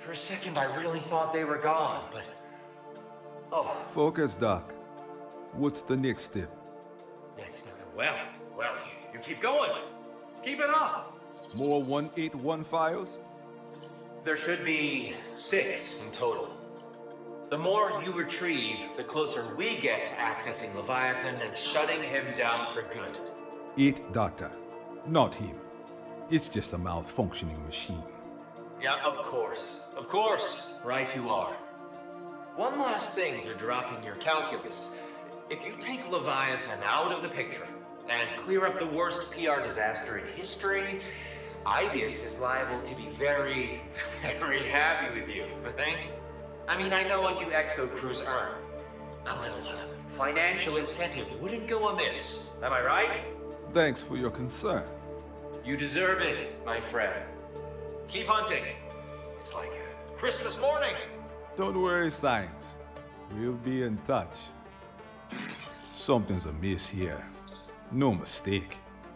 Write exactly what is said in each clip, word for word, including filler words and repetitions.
For a second, I really thought they were gone, but... Oh. Focus, Doc. What's the next step? Next, well, well, you keep going. Keep it up. More one eighty-one files? There should be six in total. The more you retrieve, the closer we get to accessing Leviathan and shutting him down for good. It, Doctor. Not him. It's just a malfunctioning machine. Yeah, of course. Of course. Right you are. One last thing to drop in your calculus. If you take Leviathan out of the picture and clear up the worst P R disaster in history, Ibius is liable to be very, very happy with you, right? I mean, I know what you Exo crews earn. A little uh, financial incentive wouldn't go amiss, am I right? Thanks for your concern. You deserve it, my friend. Keep hunting. It's like a Christmas morning. Don't worry, Science. We'll be in touch. Something's amiss here. No mistake.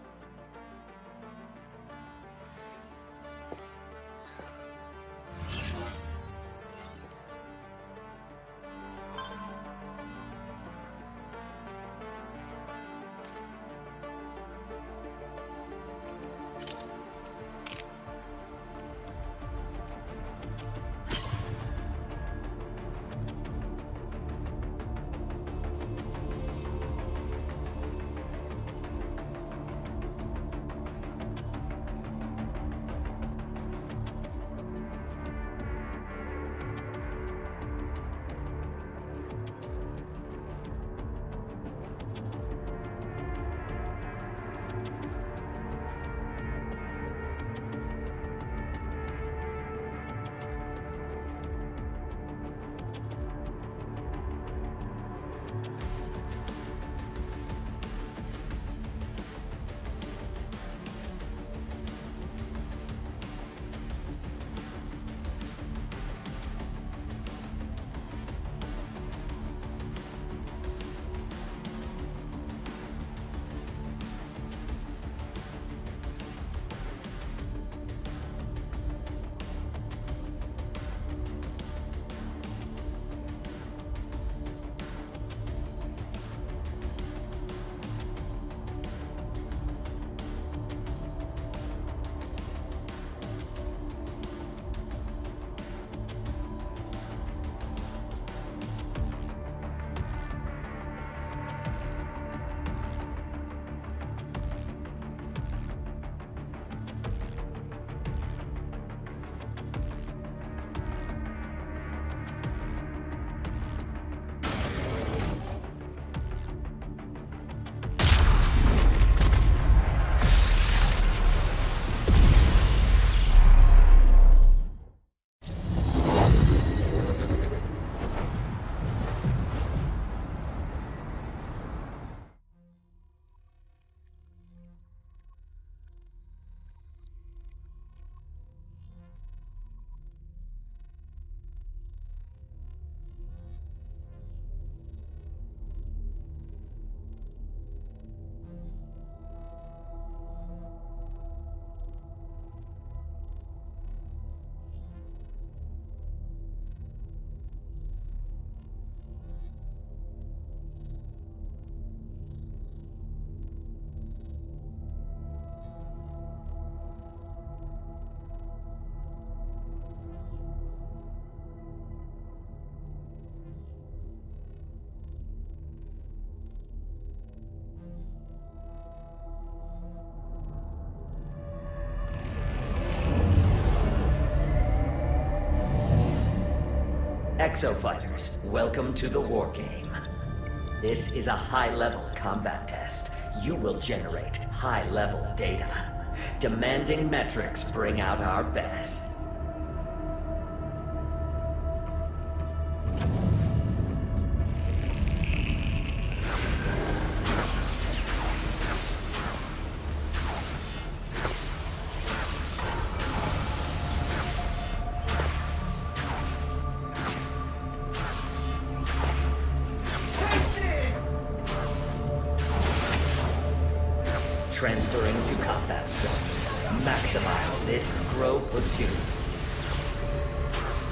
Exofighters, welcome to the war game. This is a high-level combat test. You will generate high-level data. Demanding metrics bring out our best. Transferring to combat zone. Maximize this grow platoon.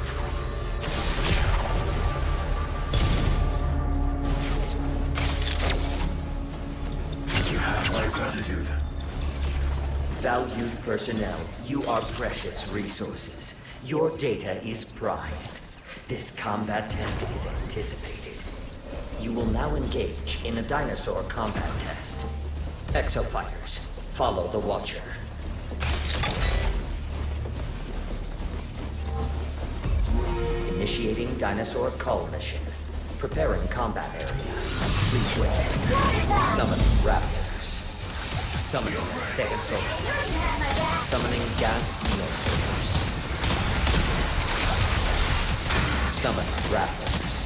Valued personnel, you are precious resources. Your data is prized. This combat test is anticipated. You will now engage in a dinosaur combat test. Exofighters, follow the Watcher. Initiating dinosaur cull mission. Preparing combat area. Please wait. Summoning raptors. Summoning Stegosaurus. Summoning gas neosaurs. Summoning raptors.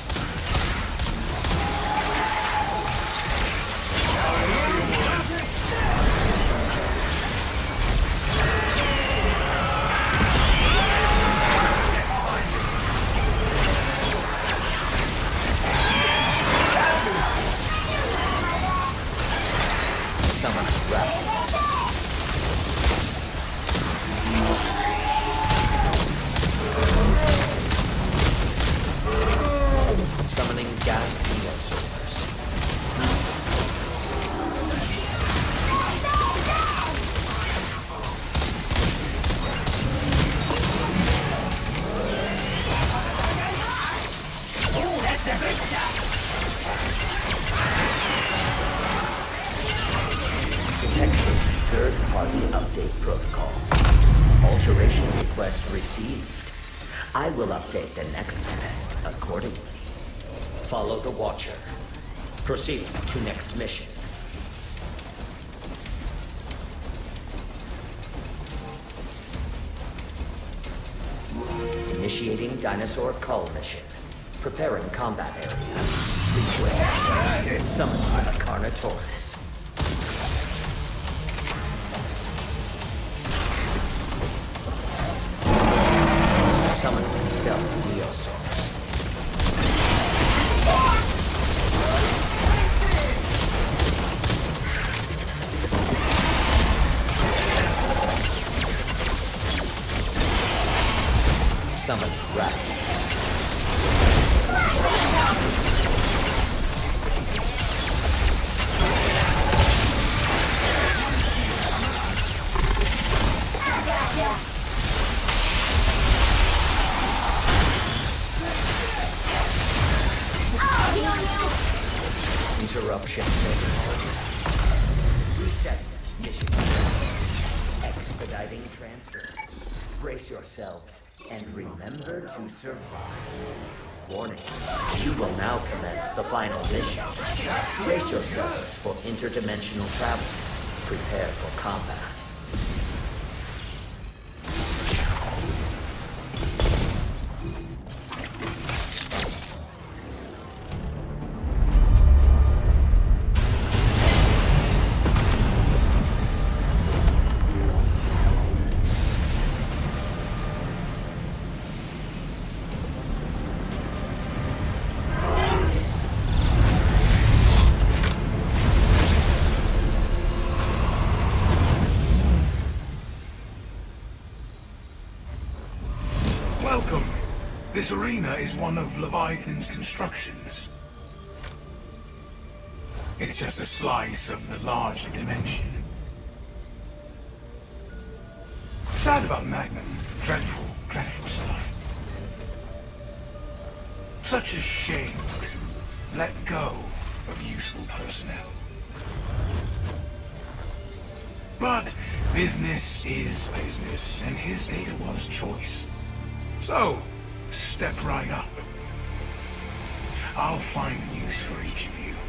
Summoning gas neosaurs. Detected third-party update protocol. Alteration request received. I will update the next test accordingly. Follow the Watcher. Proceed to next mission. Initiating dinosaur cull mission. Preparing combat area. Please wait. Summon a Carnotaurus. Summon stealth neosaurs. Summon raptors. Interruption. Reset mission. Expediting transfer. Brace yourselves and remember to survive. Warning, you will now commence the final mission. Brace yourselves for interdimensional travel. Prepare for combat. Welcome. This arena is one of Leviathan's constructions. It's just a slice of the larger dimension. Sad about Magnum. Dreadful, dreadful stuff. Such a shame to let go of useful personnel. But business is business, and his data was choice. So, step right up. I'll find a use for each of you.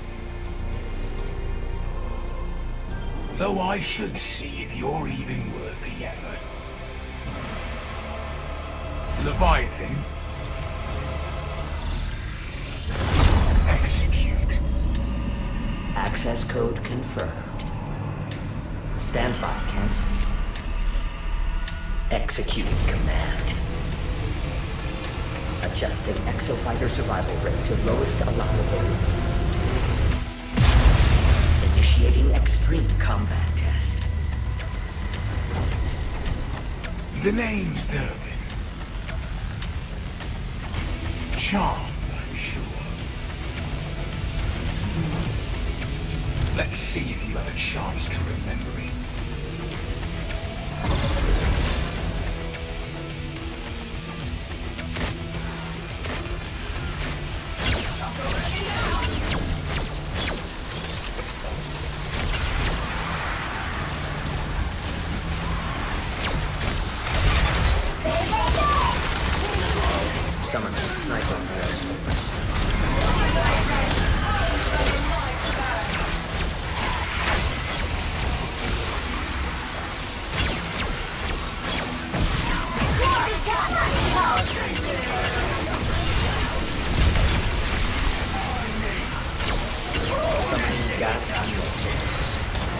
Though I should see if you're even worth the effort. Leviathan. Execute. Access code confirmed. Standby cancelled. Executing command. Adjusting exofighter survival rate to lowest allowable limits. Initiating extreme combat test. The name's Durbin. Charmed, I'm sure. Let's see if you have a chance to remember it. Summoning sniper paratroopers. Summoning gas neosoldiers.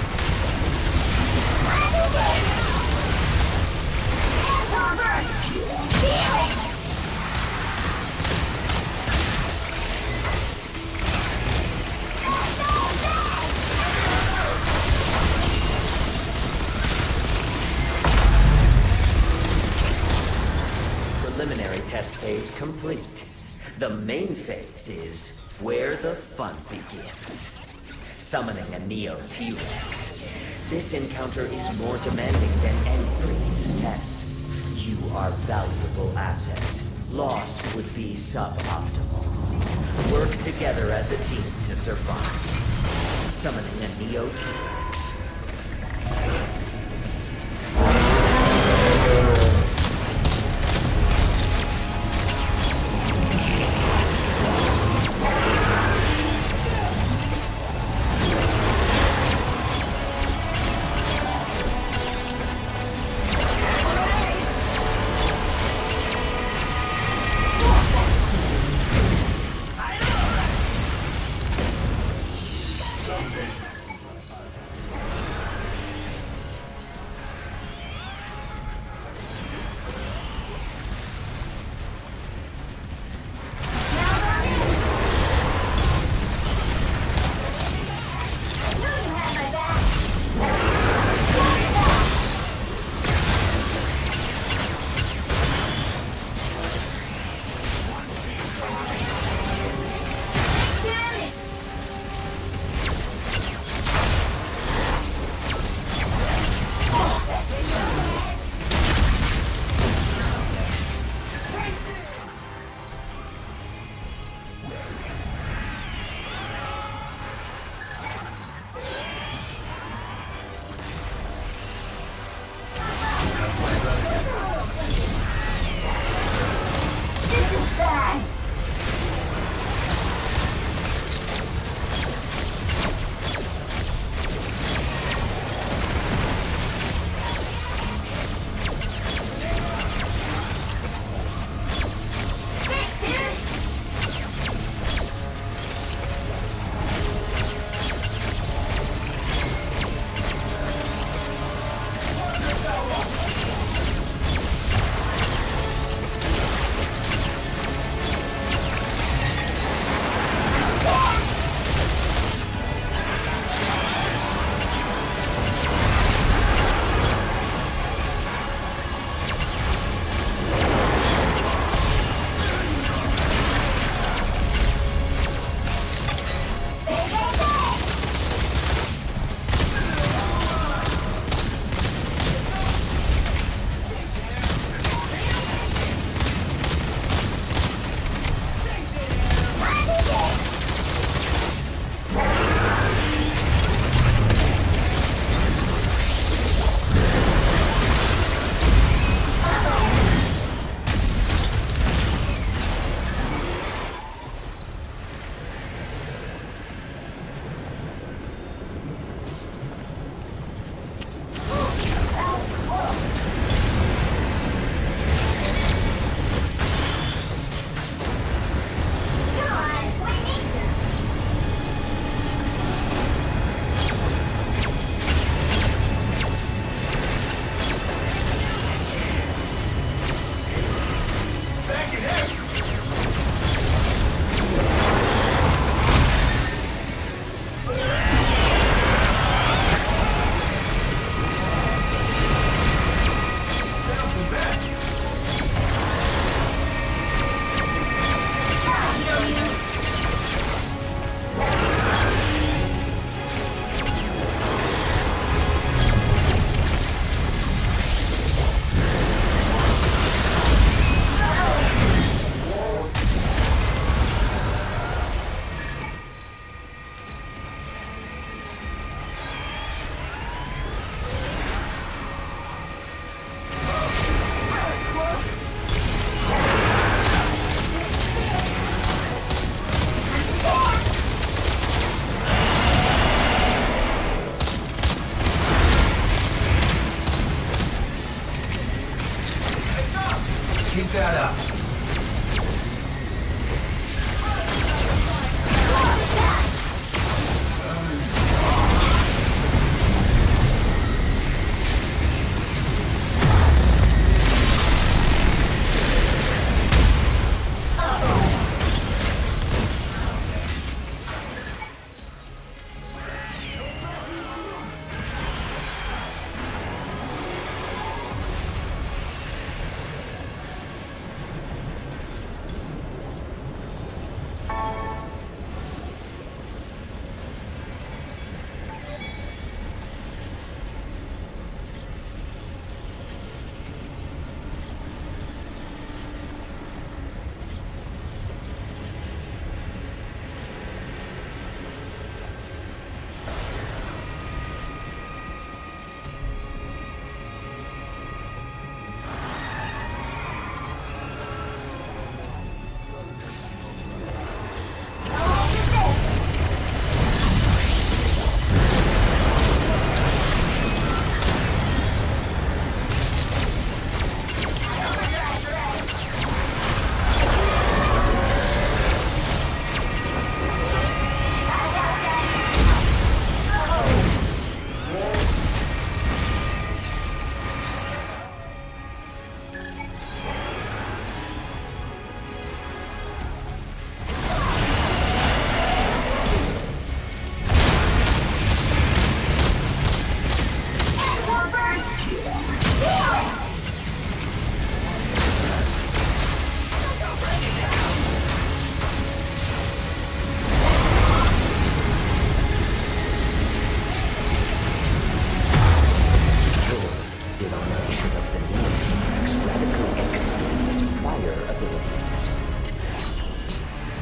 Preliminary test phase complete. The main phase is where the fun begins. Summoning a Neo T-Rex. This encounter is more demanding than any previous test. You are valuable assets. Lost would be suboptimal. Work together as a team to survive. Summoning a Neo T-Rex.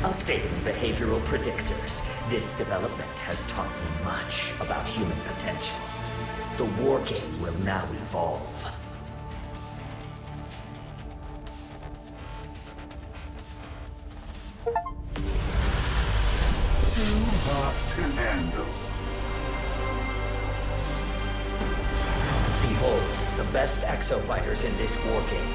Updating behavioral predictors, this development has taught me much about human potential. The war game will now evolve. Too hot to handle. Behold, the best exofighters in this war game.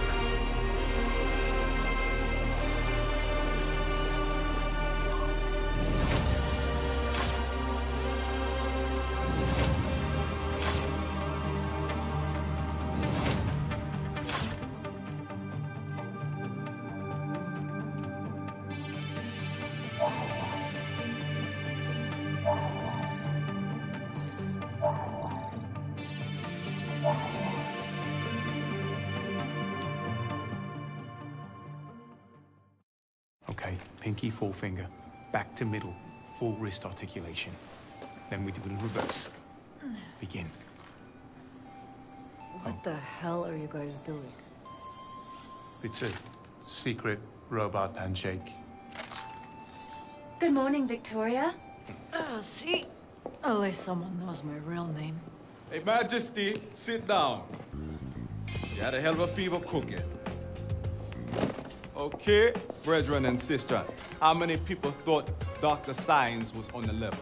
Okay, pinky, forefinger, back to middle, full wrist articulation. Then we do it in reverse. Begin. What the hell are you guys doing? It's a secret robot handshake. Good morning, Victoria. Oh, see? At least someone knows my real name. Hey, Majesty, sit down. You had a hell of a fever cooking. Okay, brethren and sisters, how many people thought Doctor Science was on the level?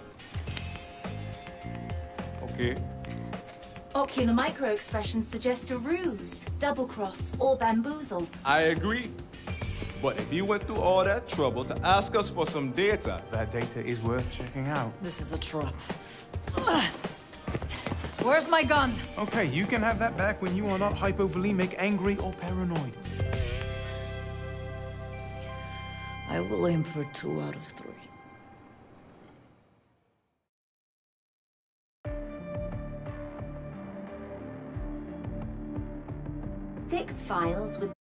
Okay. Ocular micro-expressions suggest a ruse, double-cross, or bamboozle. I agree. But if you went through all that trouble to ask us for some data... That data is worth checking out. This is a trap. Where's my gun? Okay, you can have that back when you are not hypovolemic, angry, or paranoid. I will aim for two out of three. Six files with